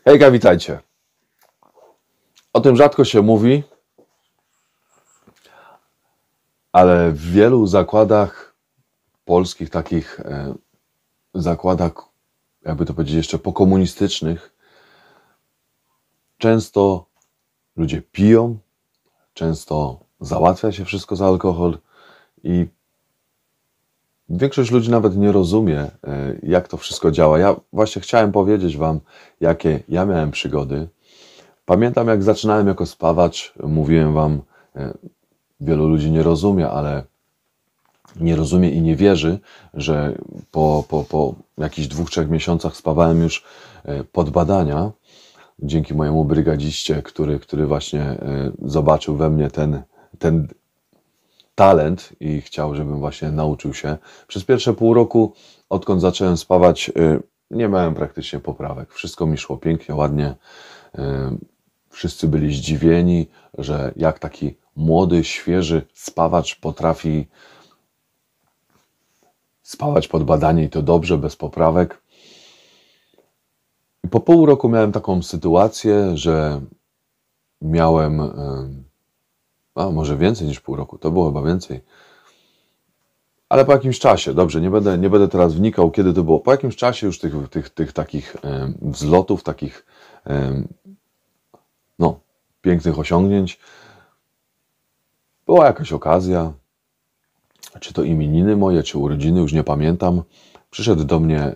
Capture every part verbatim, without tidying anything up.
Hejka, witajcie. O tym rzadko się mówi, ale w wielu zakładach polskich, takich e, zakładach, jakby to powiedzieć, jeszcze pokomunistycznych, często ludzie piją, często załatwia się wszystko za alkohol i większość ludzi nawet nie rozumie, e, jak to wszystko działa. Ja właśnie chciałem powiedzieć Wam, jakie ja miałem przygody. Pamiętam, jak zaczynałem jako spawacz, mówiłem Wam, e, wielu ludzi nie rozumie, ale nie rozumie i nie wierzy, że po, po, po jakichś dwóch, trzech miesiącach spawałem już e, pod badania, dzięki mojemu brygadziście, który, który właśnie e, zobaczył we mnie ten, ten talent i chciał, żebym właśnie nauczył się. Przez pierwsze pół roku, odkąd zacząłem spawać, e, nie miałem praktycznie poprawek. Wszystko mi szło pięknie, ładnie. E, Wszyscy byli zdziwieni, że jak taki młody, świeży spawacz potrafi spawać pod badanie i to dobrze, bez poprawek. I po pół roku miałem taką sytuację, że miałem, a może więcej niż pół roku, to było chyba więcej, ale po jakimś czasie, dobrze, nie będę, nie będę teraz wnikał, kiedy to było, po jakimś czasie już tych, tych, tych takich wzlotów, takich no, pięknych osiągnięć, była jakaś okazja, czy to imieniny moje, czy urodziny, już nie pamiętam. Przyszedł do mnie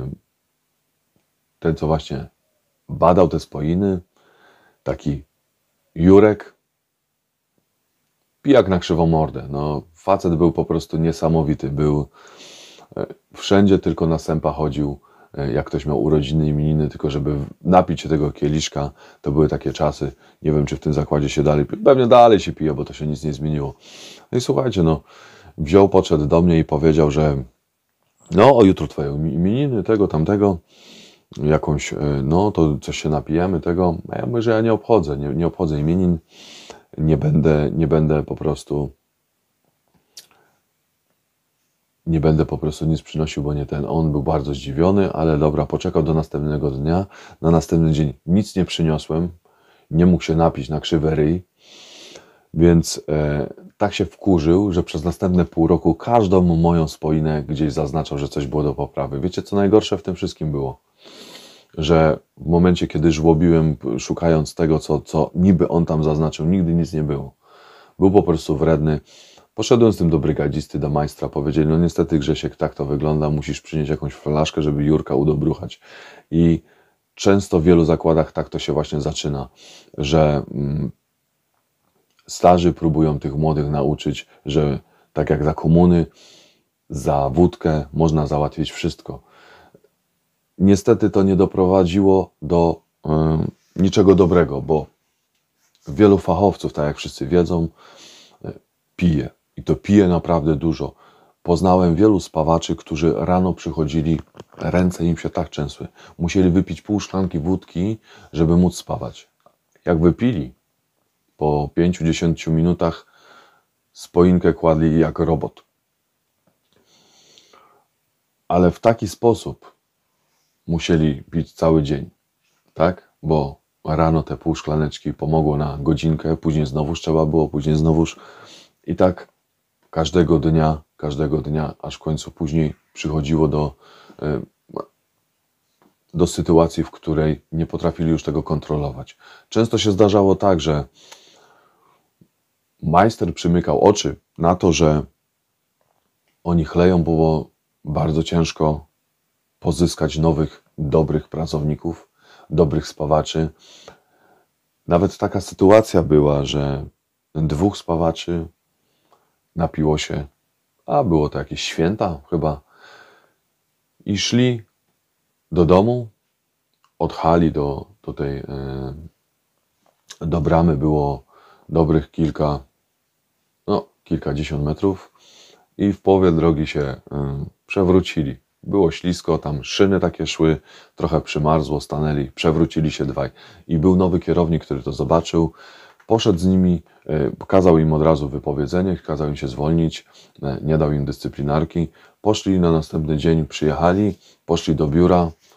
ten, co właśnie badał te spoiny, taki Jurek, pijak na krzywą mordę. No, facet był po prostu niesamowity, był wszędzie, tylko na sępa chodził, jak ktoś miał urodziny, imieniny, tylko żeby napić się tego kieliszka. To były takie czasy, nie wiem, czy w tym zakładzie się dalej pije, pewnie dalej się pije, bo to się nic nie zmieniło. No i słuchajcie, no, wziął, podszedł do mnie i powiedział, że no, o jutro twoje imieniny, tego, tamtego, jakąś, no, to coś się napijemy, tego. A ja mówię, że ja nie obchodzę, nie, nie obchodzę imienin, nie będę, nie będę po prostu Nie będę po prostu nic przynosił, bo nie ten. On był bardzo zdziwiony, ale dobra, poczekał do następnego dnia. Na następny dzień nic nie przyniosłem. Nie mógł się napić na krzywy ryj. Więc e, tak się wkurzył, że przez następne pół roku każdą moją spoinę gdzieś zaznaczał, że coś było do poprawy. Wiecie, co najgorsze w tym wszystkim było? Że w momencie, kiedy żłobiłem, szukając tego, co, co niby on tam zaznaczył, nigdy nic nie było. Był po prostu wredny. Poszedłem z tym do brygadzisty, do majstra, powiedzieli, no niestety Grzesiek, tak to wygląda, musisz przynieść jakąś flaszkę, żeby Jurka udobruchać. I często w wielu zakładach tak to się właśnie zaczyna, że mm, starzy próbują tych młodych nauczyć, że tak jak za komuny, za wódkę można załatwić wszystko. Niestety to nie doprowadziło do y, niczego dobrego, bo wielu fachowców, tak jak wszyscy wiedzą, y, pije. I to pije naprawdę dużo. Poznałem wielu spawaczy, którzy rano przychodzili, ręce im się tak trzęsły. Musieli wypić pół szklanki wódki, żeby móc spawać. Jak wypili, po pięciu dziesięciu minutach spoinkę kładli jak robot. Ale w taki sposób musieli pić cały dzień, tak? Bo rano te pół szklaneczki pomogło na godzinkę, później znowuż trzeba było, później znowuż i tak każdego dnia, każdego dnia, aż w końcu później przychodziło do, do sytuacji, w której nie potrafili już tego kontrolować. Często się zdarzało tak, że majster przymykał oczy na to, że oni chleją, było bardzo ciężko pozyskać nowych, dobrych pracowników, dobrych spawaczy. Nawet taka sytuacja była, że dwóch spawaczy napiło się, a było to jakieś święta chyba, i szli do domu, od hali do, do tej yy, do bramy było dobrych kilka, no kilkadziesiąt metrów i w połowie drogi się yy, przewrócili. Było ślisko, tam szyny takie szły, trochę przymarzło, stanęli, przewrócili się dwaj. I był nowy kierownik, który to zobaczył, poszedł z nimi, kazał im od razu wypowiedzenie, kazał im się zwolnić, nie dał im dyscyplinarki. Poszli na następny dzień, przyjechali, poszli do biura,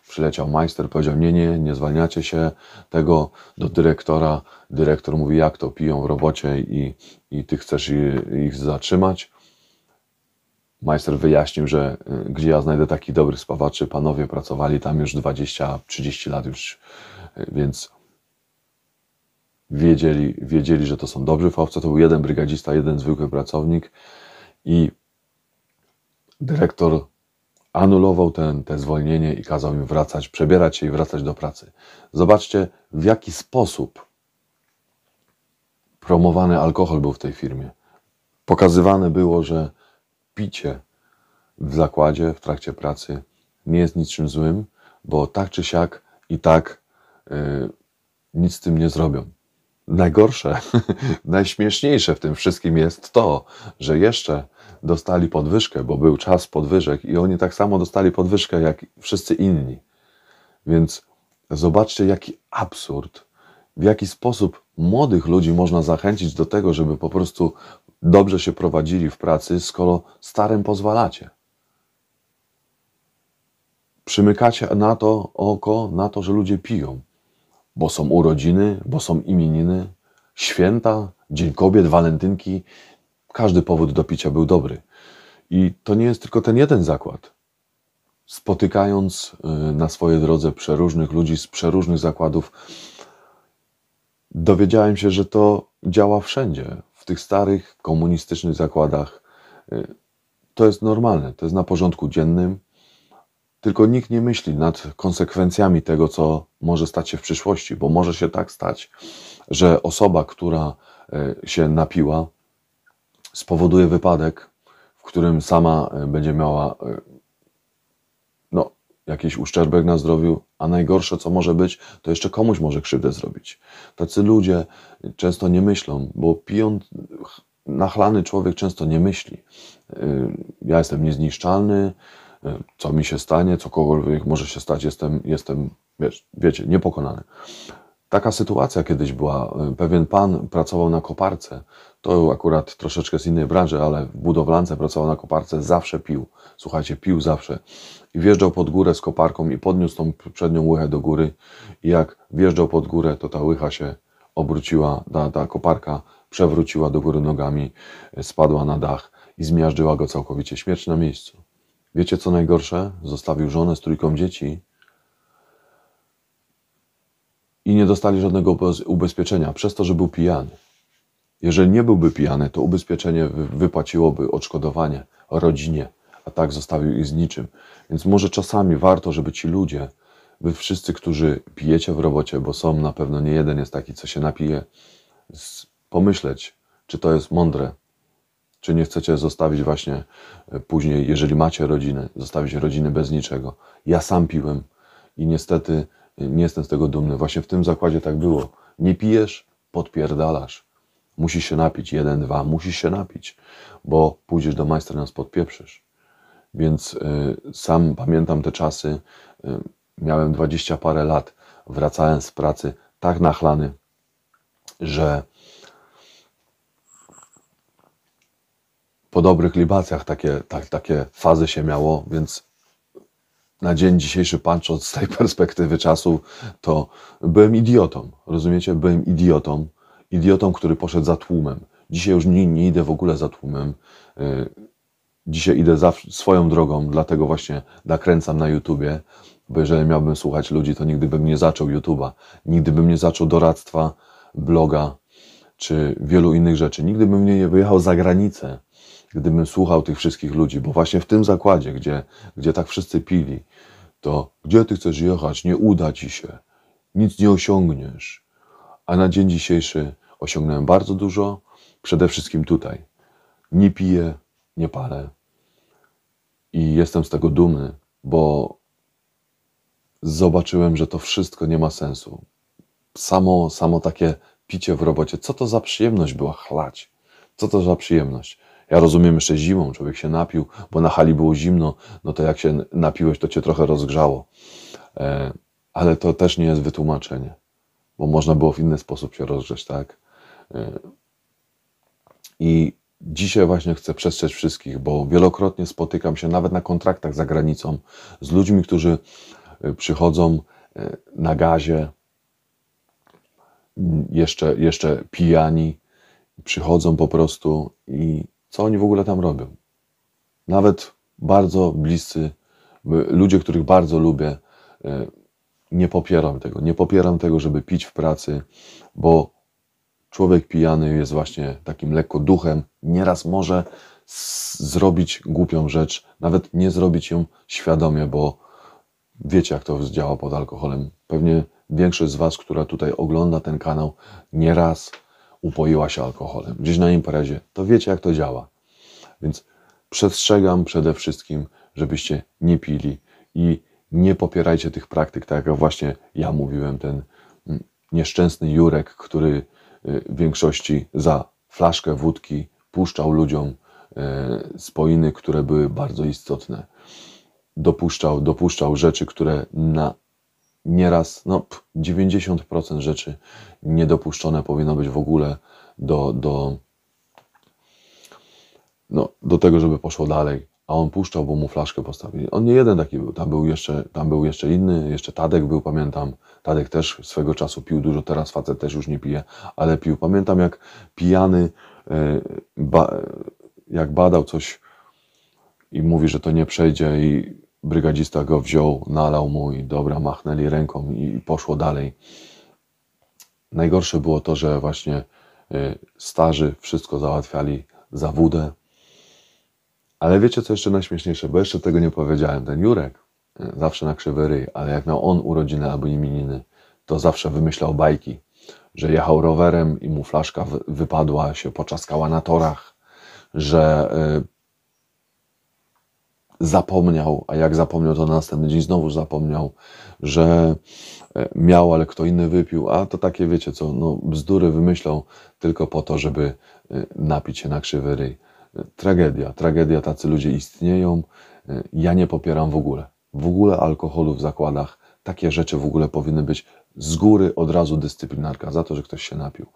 Przyleciał majster, powiedział, nie, nie, nie zwalniacie się tego do dyrektora. Dyrektor mówi, jak to, piją w robocie i, i ty chcesz ich zatrzymać. Majster wyjaśnił, że gdzie ja znajdę takich dobrych spawaczy, panowie pracowali tam już dwadzieścia trzydzieści lat już, więc wiedzieli, wiedzieli, że to są dobrzy fachowcy. To był jeden brygadzista, jeden zwykły pracownik i dyrektor anulował ten, te zwolnienie i kazał im wracać, przebierać się i wracać do pracy. Zobaczcie, w jaki sposób promowany alkohol był w tej firmie. Pokazywane było, że picie w zakładzie, w trakcie pracy nie jest niczym złym, bo tak czy siak i tak yy, nic z tym nie zrobią. Najgorsze, najśmieszniejsze w tym wszystkim jest to, że jeszcze dostali podwyżkę, bo był czas podwyżek i oni tak samo dostali podwyżkę jak wszyscy inni. Więc zobaczcie, jaki absurd, w jaki sposób młodych ludzi można zachęcić do tego, żeby po prostu dobrze się prowadzili w pracy, skoro starym pozwalacie. Przymykacie na to oko, na to, że ludzie piją, bo są urodziny, bo są imieniny, święta, Dzień Kobiet, walentynki. Każdy powód do picia był dobry. I to nie jest tylko ten jeden zakład. Spotykając na swojej drodze przeróżnych ludzi z przeróżnych zakładów, dowiedziałem się, że to działa wszędzie. W tych starych, komunistycznych zakładach to jest normalne, to jest na porządku dziennym. Tylko nikt nie myśli nad konsekwencjami tego, co może stać się w przyszłości, bo może się tak stać, że osoba, która się napiła, spowoduje wypadek, w którym sama będzie miała no, jakiś uszczerbek na zdrowiu, a najgorsze, co może być, to jeszcze komuś może krzywdę zrobić. Tacy ludzie często nie myślą, bo pijąc, nachlany człowiek często nie myśli. Ja jestem niezniszczalny, co mi się stanie, cokolwiek może się stać, jestem, jestem wiesz, wiecie, niepokonany. Taka sytuacja kiedyś była. Pewien pan pracował na koparce. To akurat troszeczkę z innej branży, ale w budowlance pracował na koparce, zawsze pił. Słuchajcie, pił zawsze. I wjeżdżał pod górę z koparką i podniósł tą przednią łychę do góry. I jak wjeżdżał pod górę, to ta łycha się obróciła, ta, ta koparka przewróciła do góry nogami, spadła na dach i zmiażdżyła go całkowicie. Śmierć na miejscu. Wiecie co najgorsze? Zostawił żonę z trójką dzieci i nie dostali żadnego ubezpieczenia przez to, że był pijany. Jeżeli nie byłby pijany, to ubezpieczenie wypłaciłoby odszkodowanie rodzinie, a tak zostawił ich z niczym. Więc może czasami warto, żeby ci ludzie, wy wszyscy, którzy pijecie w robocie, bo są na pewno nie jeden jest taki, co się napije, pomyśleć, czy to jest mądre, czy nie chcecie zostawić właśnie później, jeżeli macie rodzinę, zostawić rodziny bez niczego. Ja sam piłem i niestety nie jestem z tego dumny. Właśnie w tym zakładzie tak było. Nie pijesz, podpierdalasz. Musisz się napić, jeden, dwa, musisz się napić, bo pójdziesz do majstra, nas podpieprzysz. Więc y, sam pamiętam te czasy, y, miałem dwadzieścia parę lat, wracałem z pracy tak nachlany, że po dobrych libacjach takie, tak, takie fazy się miało, więc na dzień dzisiejszy, patrząc z tej perspektywy czasu, to byłem idiotą, rozumiecie? Byłem idiotą, idiotą, który poszedł za tłumem. Dzisiaj już nie, nie idę w ogóle za tłumem. Dzisiaj idę zawsze swoją drogą, dlatego właśnie nakręcam na YouTubie, bo jeżeli miałbym słuchać ludzi, to nigdy bym nie zaczął YouTube'a, nigdy bym nie zaczął doradztwa, bloga, czy wielu innych rzeczy. Nigdy bym nie wyjechał za granicę, gdybym słuchał tych wszystkich ludzi, bo właśnie w tym zakładzie, gdzie, gdzie tak wszyscy pili, to gdzie ty chcesz jechać, nie uda ci się, nic nie osiągniesz. A na dzień dzisiejszy osiągnąłem bardzo dużo, przede wszystkim tutaj. Nie piję, nie palę i jestem z tego dumny, bo zobaczyłem, że to wszystko nie ma sensu. Samo, samo takie picie w robocie, co to za przyjemność była chlać? Co to za przyjemność? Ja rozumiem, jeszcze zimą człowiek się napił, bo na hali było zimno, no to jak się napiłeś, to cię trochę rozgrzało. E, ale to też nie jest wytłumaczenie, bo można było w inny sposób się rozgrzeć, tak? E, I dzisiaj właśnie chcę przestrzec wszystkich, bo wielokrotnie spotykam się nawet na kontraktach za granicą z ludźmi, którzy przychodzą na gazie, jeszcze, jeszcze pijani, przychodzą po prostu i co oni w ogóle tam robią? Nawet bardzo bliscy, ludzie, których bardzo lubię, nie popieram tego. Nie popieram tego, żeby pić w pracy, bo człowiek pijany jest właśnie takim lekko duchem. Nieraz może zrobić głupią rzecz, nawet nie zrobić ją świadomie, bo wiecie, jak to działa pod alkoholem. Pewnie większość z Was, która tutaj ogląda ten kanał, nieraz upoiła się alkoholem. Gdzieś na imprezie. To wiecie, jak to działa. Więc przestrzegam przede wszystkim, żebyście nie pili i nie popierajcie tych praktyk, tak jak właśnie ja mówiłem, ten nieszczęsny Jurek, który w większości za flaszkę wódki puszczał ludziom spoiny, które były bardzo istotne. Dopuszczał, dopuszczał rzeczy, które na nieraz, no dziewięćdziesiąt procent rzeczy niedopuszczone powinno być w ogóle do, do, no, do tego, żeby poszło dalej. A on puszczał, bo mu flaszkę postawili. On nie jeden taki był, tam był jeszcze, tam był jeszcze inny, jeszcze Tadek był, pamiętam. Tadek też swego czasu pił dużo, teraz facet też już nie pije, ale pił. Pamiętam, jak pijany, ba, jak badał coś i mówi, że to nie przejdzie i brygadzista go wziął, nalał mu i dobra, machnęli ręką i poszło dalej. Najgorsze było to, że właśnie starzy wszystko załatwiali za wódę. Ale wiecie, co jeszcze najśmieszniejsze, bo jeszcze tego nie powiedziałem. Ten Jurek zawsze na krzywy ryj, ale jak miał on urodziny albo imieniny, to zawsze wymyślał bajki, że jechał rowerem i mu flaszka wypadła, się poczaskała na torach, że zapomniał, a jak zapomniał, to na następny dzień znowu zapomniał, że miał, ale kto inny wypił, a to takie, wiecie co, no bzdury wymyślał tylko po to, żeby napić się na krzywy ryj. Tragedia, tragedia, tacy ludzie istnieją. Ja nie popieram w ogóle. W ogóle alkoholu w zakładach. Takie rzeczy w ogóle powinny być z góry od razu dyscyplinarka za to, że ktoś się napił.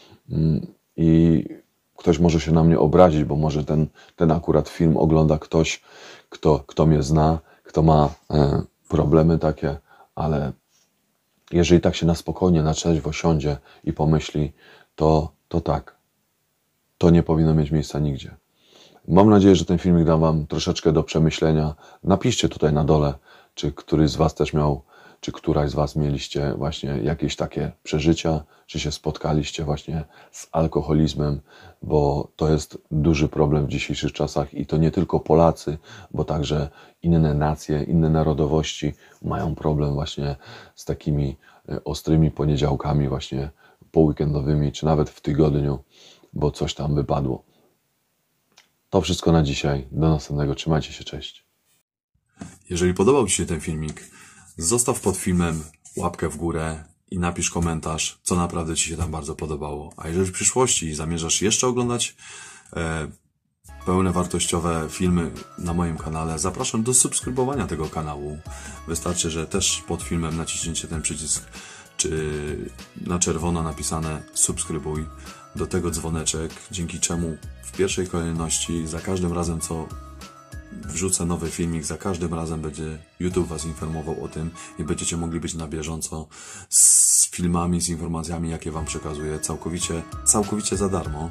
I ktoś może się na mnie obrazić, bo może ten, ten akurat film ogląda ktoś, kto, kto mnie zna, kto ma e, problemy takie, ale jeżeli tak się na spokojnie, na trzeźwo siądzie i pomyśli, to, to tak. To nie powinno mieć miejsca nigdzie. Mam nadzieję, że ten filmik da Wam troszeczkę do przemyślenia. Napiszcie tutaj na dole, czy któryś z Was też miał, czy któraś z Was mieliście właśnie jakieś takie przeżycia, czy się spotkaliście właśnie z alkoholizmem, bo to jest duży problem w dzisiejszych czasach i to nie tylko Polacy, bo także inne nacje, inne narodowości mają problem właśnie z takimi ostrymi poniedziałkami właśnie poweekendowymi, czy nawet w tygodniu, bo coś tam wypadło. To wszystko na dzisiaj. Do następnego. Trzymajcie się. Cześć. Jeżeli podobał Ci się ten filmik, zostaw pod filmem łapkę w górę i napisz komentarz, co naprawdę Ci się tam bardzo podobało. A jeżeli w przyszłości zamierzasz jeszcze oglądać e, pełne wartościowe filmy na moim kanale, zapraszam do subskrybowania tego kanału. Wystarczy, że też pod filmem naciśnięcie ten przycisk czy na czerwono napisane subskrybuj. Do tego dzwoneczek, dzięki czemu w pierwszej kolejności za każdym razem, co wrzucę nowy filmik, za każdym razem będzie YouTube Was informował o tym i będziecie mogli być na bieżąco z filmami, z informacjami, jakie Wam przekazuję całkowicie, całkowicie za darmo.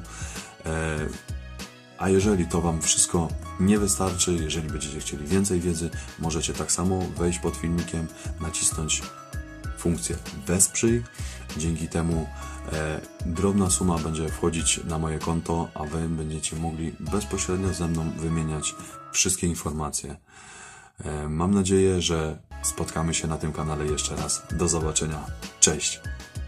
A jeżeli to Wam wszystko nie wystarczy, jeżeli będziecie chcieli więcej wiedzy, możecie tak samo wejść pod filmikiem, nacisnąć funkcję wesprzyj. Dzięki temu e, drobna suma będzie wchodzić na moje konto, a Wy będziecie mogli bezpośrednio ze mną wymieniać wszystkie informacje. E, mam nadzieję, że spotkamy się na tym kanale jeszcze raz. Do zobaczenia. Cześć!